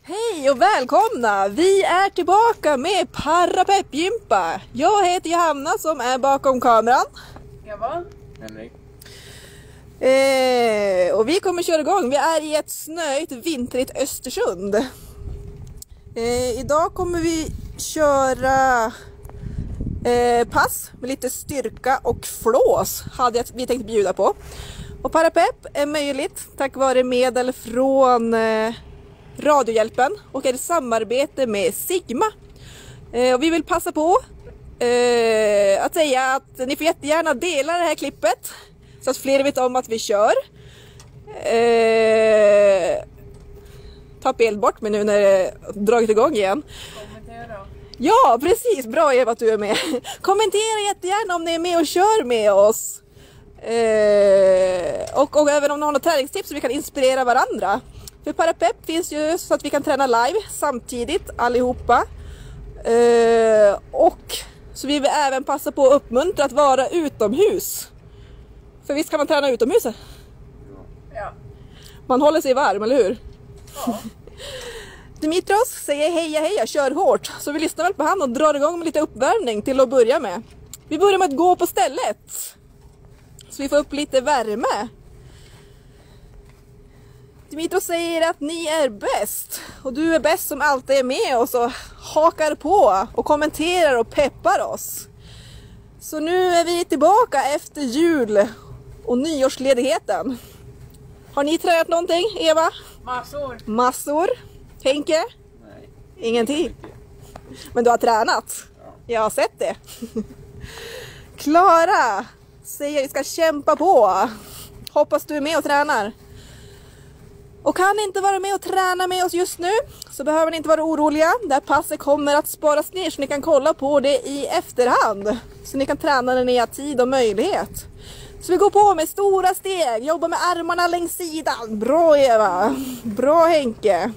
Hej och välkomna! Vi är tillbaka med Parapeppgympa. Jag heter Johanna som är bakom kameran. Jag var Henrik. Och vi kommer köra igång. Vi är i ett snöigt vintrigt Östersund. Idag kommer vi köra pass med lite styrka och flås hade vi tänkt bjuda på. Och Parapepp är möjligt tack vare medel från Radiohjälpen och ett samarbete med Sigma. Och vi vill passa på att säga att ni får jättegärna dela det här klippet så att fler vet om att vi kör. Tapp eld bort mig nu när det dragit igång igen. kommentera. Ja, precis. Bra Eva att du är med. Kommentera jättegärna om ni är med och kör med oss. Och även om ni har några träningstips så vi kan inspirera varandra. För Parapepp finns ju så att vi kan träna live samtidigt allihopa. Och så vi vill även passa på att uppmuntra att vara utomhus. För visst kan man träna utomhus? Ja. Man håller sig varm, eller hur? Ja. Dimitros säger heja, kör hårt. Så vi lyssnar väl på han och drar igång med lite uppvärmning till att börja med. Vi börjar med att gå på stället. Så vi får upp lite värme. Dimitros säger att ni är bäst. Och du är bäst som alltid är med oss och hakar på och kommenterar och peppar oss. Så nu är vi tillbaka efter jul och nyårsledigheten. Har ni tränat någonting, Eva? Massor. Henke? Nej. Ingenting. Men du har tränat? Ja. Jag har sett det. Klara säger att vi ska kämpa på. Hoppas du är med och tränar. Och kan ni inte vara med och träna med oss just nu så behöver ni inte vara oroliga. Det här passet kommer att sparas ner så ni kan kolla på det i efterhand. Så ni kan träna när ni har tid och möjlighet. Så vi går på med stora steg. Jobba med armarna längs sidan. Bra Eva. Bra Henke.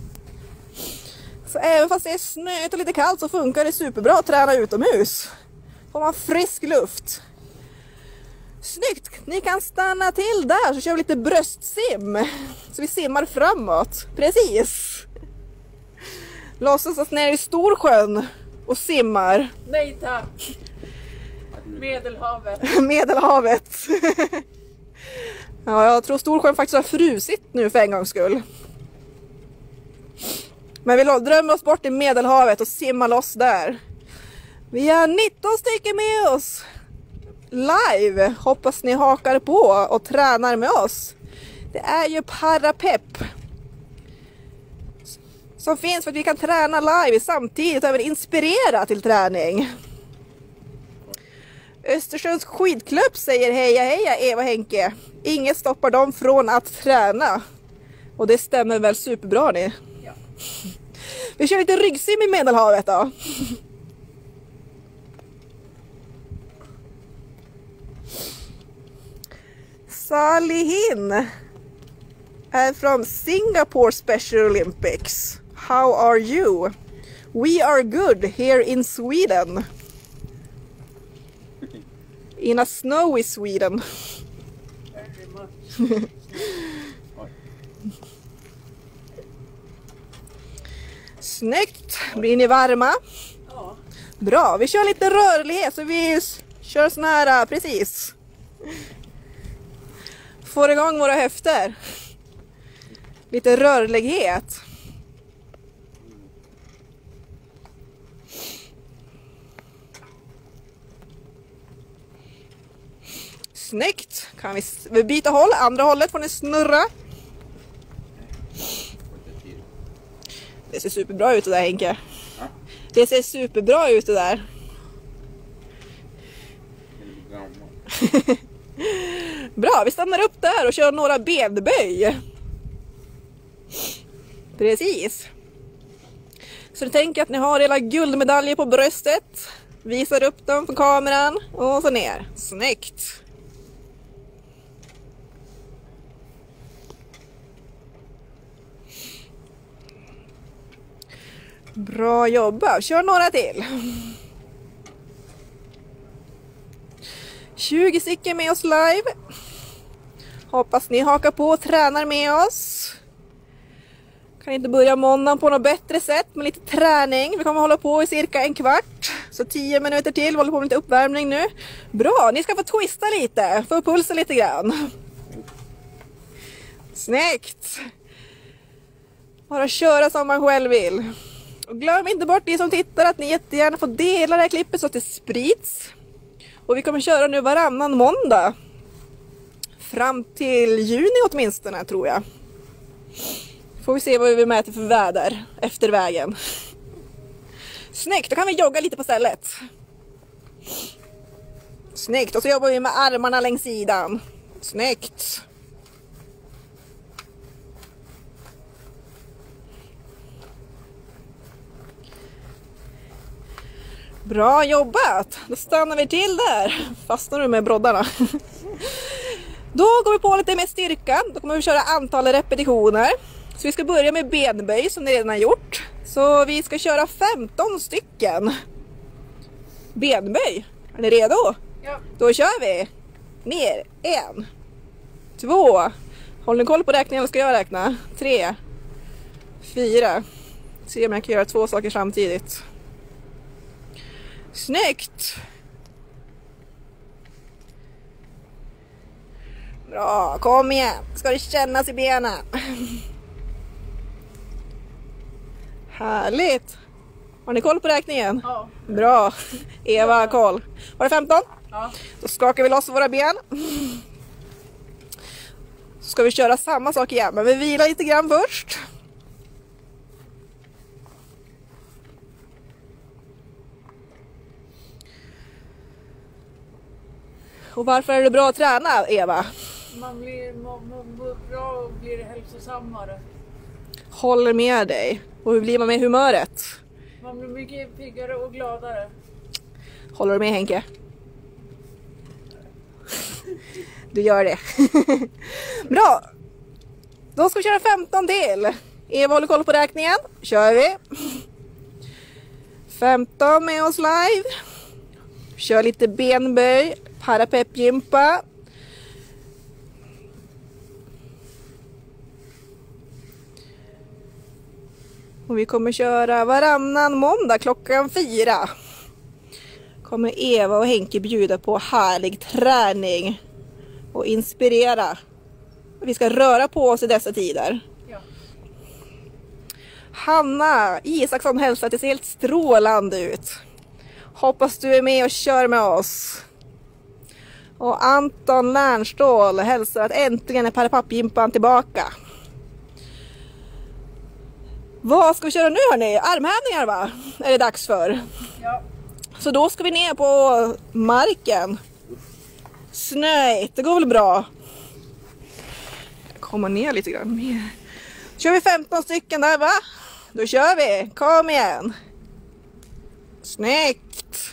Så även fast det är snöigt och lite kallt så funkar det superbra att träna utomhus. Får man frisk luft. Snyggt! Ni kan stanna till där så kör vi lite bröstsim. Så vi simmar framåt. Precis. Låtsas oss ner i Storsjön och simmar. Nej tack. Medelhavet. Medelhavet. Ja, jag tror Storsjön faktiskt har frusit nu för en gångs skull. Men vi drömmer oss bort i Medelhavet och simmar loss där. Vi har 19 stycken med oss live. Hoppas ni hakar på och tränar med oss. Det är ju Parapepp som finns för att vi kan träna live samtidigt och även inspirera till träning. Östersunds skidklubb säger heja Eva Henke. Inget stoppar dem från att träna. Och det stämmer väl superbra ni. Ja. Vi kör lite ryggsim i Medelhavet då. Salihin är från Singapore Special Olympics. How are you? We are good here in Sweden. In a snowy Sweden. Very much. Snyggt. Blir ni varma? Ja. Bra. Vi kör lite rörlighet så vi kör sån här precis. Får igång våra höfter. Lite rörlighet. Snyggt. Kan vi byta håll? Andra hållet får ni snurra. Det ser superbra ut det där Henke. Det ser superbra ut det där. Bra, vi stannar upp där och kör några benböj. Precis. Så du tänker att ni har hela guldmedaljer på bröstet. Visar upp dem på kameran och så ner. Snyggt. Bra jobbat. Kör några till. 20 stycken med oss live. Hoppas ni hakar på och tränar med oss. Kan inte börja måndagen på något bättre sätt med lite träning. Vi kommer hålla på i cirka en kvart. Så 10 minuter till. Vi håller på med lite uppvärmning nu. Bra, ni ska få twista lite. Få pulsen lite grann. Snyggt. Bara köra som man själv vill. Och glöm inte bort, ni som tittar, att ni jättegärna får dela det här klippet så att det sprids. Och vi kommer köra nu varannan måndag. Fram till juni åtminstone, tror jag. Får vi se vad vi mäter för väder efter vägen. Snyggt, då kan vi jogga lite på stället. Snyggt, och så jobbar vi med armarna längs sidan. Snyggt. Bra jobbat! Då stannar vi till där. Fastnar du med broddarna. Då går vi på lite mer styrka. Då kommer vi köra antal repetitioner. Så vi ska börja med benböj som ni redan har gjort. Så vi ska köra 15 stycken benböj. Är ni redo? Ja. Då kör vi. Ner. 1, 2. Håll ni koll på räkningen eller ska jag räkna? 3, 4. Se om jag kan göra 2 saker samtidigt. Snyggt! Bra, kom igen. Ska det kännas i benen. Härligt. Har ni koll på räkningen? Ja. Bra. Eva har koll. Var det 15? Ja. Då skakar vi loss våra ben. Så ska vi köra samma sak igen. Men vi vilar lite grann först. Och varför är det bra att träna, Eva? Man mår bra och blir hälsosammare. Håller med dig. Och hur blir man med humöret? Man blir mycket piggare och gladare. Håller du med, Henke? Du gör det. Bra. Då ska vi köra 15 till. Eva håller koll på räkningen. Kör vi. 15 med oss live. Kör lite benböj. Parapeppgympa. Och vi kommer köra varannan måndag klockan 4. Kommer Eva och Henke bjuda på härlig träning och inspirera. Vi ska röra på oss i dessa tider. Ja. Hanna Isaksson hälsar att det ser helt strålande ut. Hoppas du är med och kör med oss. Och Anton Lärnstål hälsar att äntligen är parapappgympan tillbaka. Vad ska vi köra nu, hörni? Armhävningar, va? Är det dags för? Ja. Så då ska vi ner på marken. Snöigt, det går väl bra. Komma ner lite grann mer. Kör vi 15 stycken där, va? Då kör vi, kom igen. Snyggt.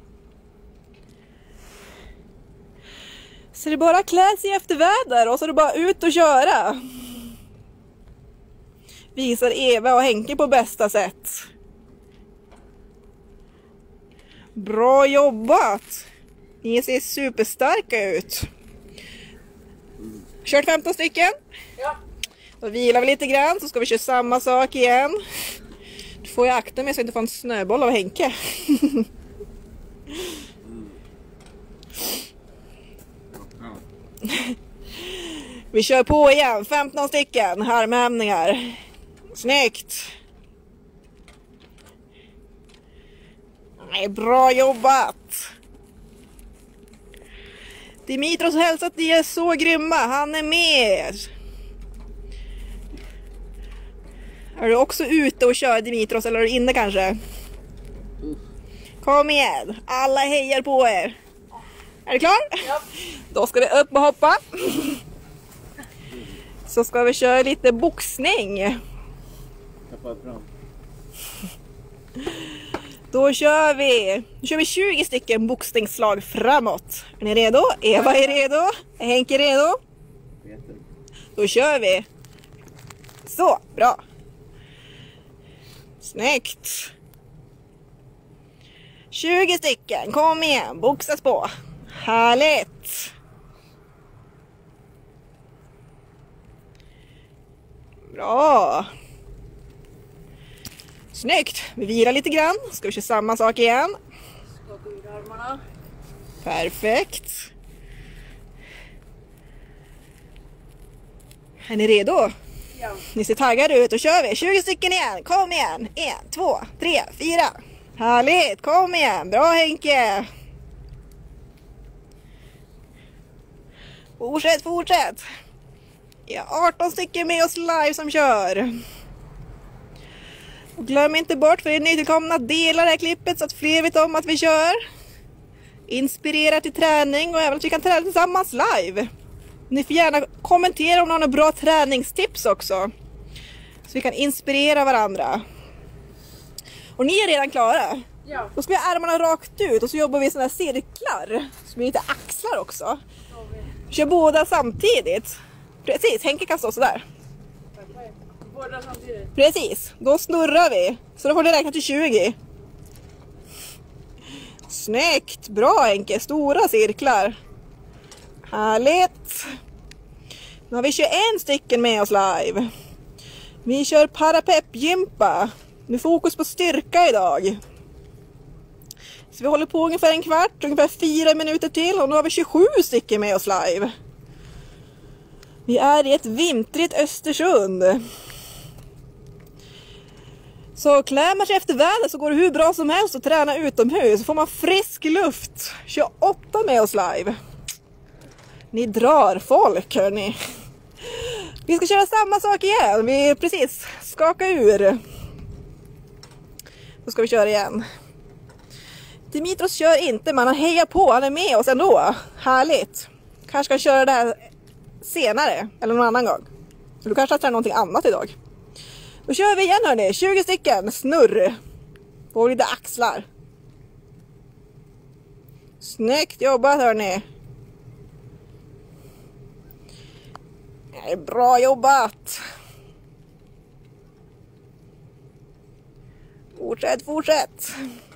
Så det är bara att klä sig efter väder och så är det bara ut och köra. Visar Eva och Henke på bästa sätt. Bra jobbat. Ni ser superstarka ut. Kört 15 stycken. Ja. Då vilar vi lite grann så ska vi köra samma sak igen. Du får jag akta mig så jag inte får en snöboll av Henke. Vi kör på igen. 15 stycken armhävningar. Snyggt. Nej, bra jobbat. Dimitros hälsar att ni är så grymma. Han är med. Är du också ute och kör, Dimitros, eller är du inne kanske? Kom igen. Alla hejar på er. Är du klar? Ja. Då ska vi upp och hoppa. Så ska vi köra lite boxning. Då kör vi 20 stycken boxningsslag framåt. Är ni redo? Eva är redo. Är Henke redo? Då kör vi. Så, bra. Snyggt. 20 stycken, kom igen, boxas på. Härligt. Bra. Snyggt! Vi vilar lite grann. Ska vi köra samma sak igen. Skaka ur armarna. Perfekt. Är ni redo? Ja. Ni ser taggade ut, då kör vi. 20 stycken igen. Kom igen. 1, 2, 3, 4. Härligt. Kom igen. Bra Henke. Fortsätt. Vi har 18 stycken med oss live som kör. Och glöm inte bort för er nytillkomna att dela det här klippet så att fler vet om att vi kör. Inspirera till träning och även att vi kan träna tillsammans live. Ni får gärna kommentera om ni har några bra träningstips också. Så vi kan inspirera varandra. Och ni är redan klara. Ja. Då ska vi ha armarna rakt ut och så jobbar vi i sådana här cirklar. Så blir det lite axlar också. Vi kör båda samtidigt. Precis, Henke kan stå sådär. Båda samtidigt. Precis, då snurrar vi. Så då får ni räkna till 20. Snyggt, bra Henke, stora cirklar. Härligt. Nu har vi 21 stycken med oss live. Vi kör parapeppgympa. Med fokus på styrka idag. Så vi håller på ungefär en kvart, ungefär 4 minuter till. Och nu har vi 27 stycken med oss live. Vi är i ett vintrigt Östersund. Så klär man sig efter vädret så går det hur bra som helst att träna utomhus. Så får man frisk luft. 28 med oss live. Ni drar folk hörni. Vi ska köra samma sak igen. Vi precis skaka ur. Då ska vi köra igen. Dimitros kör inte, men han hejar på. Han är med oss ändå. Härligt. Kanske kan köra det här senare. Eller någon annan gång. Du kanske tränar någonting annat idag. Då kör vi igen hörni. 20 stycken. Snurr. Får lite axlar. Snyggt jobbat hörni. Det är bra jobbat. Fortsätt.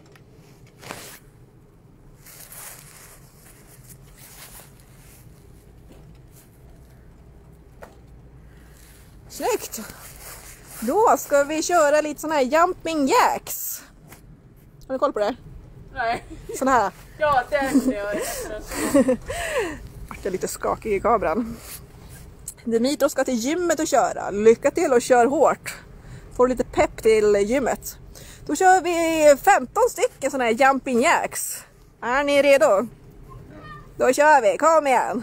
Snyggt. Då ska vi köra lite sån här jumping jacks. Har du koll på det? Nej. Sån här. Ja, det är jag. Jag är lite skakig i kameran. Dimitros ska till gymmet och köra. Lycka till och kör hårt. Får lite pepp till gymmet. Då kör vi 15 stycken såna här jumping jacks. Är ni redo? Då kör vi. Kom igen.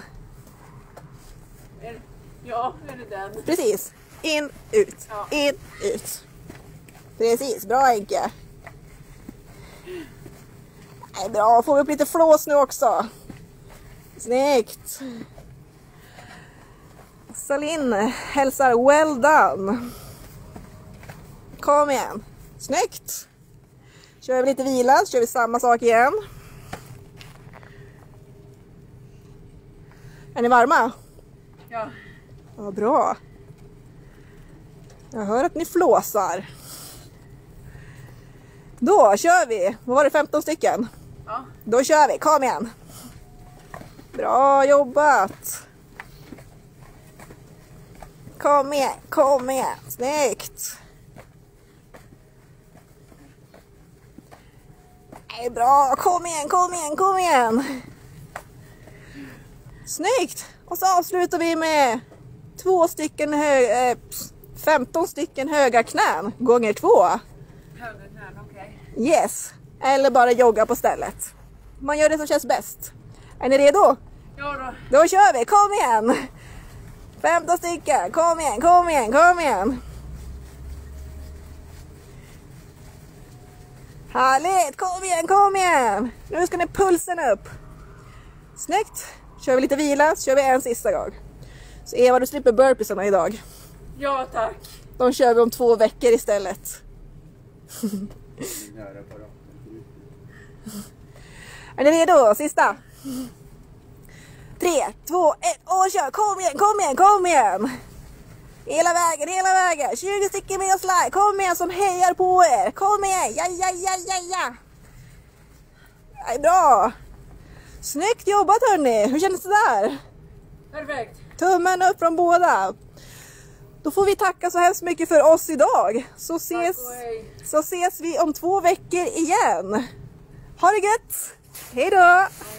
Ja, är det den? Precis. In, ut. Ja. In, ut. Precis. Bra Henke. Nej, bra. Får vi upp lite flås nu också. Snyggt. Salin hälsar well done. Kom igen. Snyggt. Kör vi lite vila så kör vi samma sak igen. Är ni varma? Ja. Ja, bra. Jag hör att ni flåsar. Då kör vi. Vad var det, 15 stycken? Ja. Då kör vi. Kom igen. Bra jobbat. Kom igen. Snyggt. Nej, bra. Kom igen. Snyggt. Och så avslutar vi med 15 stycken höga knän gånger 2. Höger knän, okej. Yes. Eller bara jogga på stället. Man gör det som känns bäst. Är ni redo? Ja då. Då kör vi. Kom igen. 15 stycken. Kom igen. Härligt. Kom igen. Nu ska ni pulsen upp. Snyggt. Kör vi lite vila så kör vi en sista gång. Så Eva, du slipper burpeesarna idag. Ja, tack. De kör vi om 2 veckor istället. Är ni redo? Sista. 3, 2, 1 och kör. Kom igen. Hela vägen. 20 stycken med oss live. Kom igen som hejar på er. Kom igen. Ja. Det är bra. Snyggt jobbat hörni. Hur känns det där? Perfekt. Tummen upp från båda. Då får vi tacka så hemskt mycket för oss idag. Så Tack och hej. ses vi om 2 veckor igen. Ha det gött! Hej då!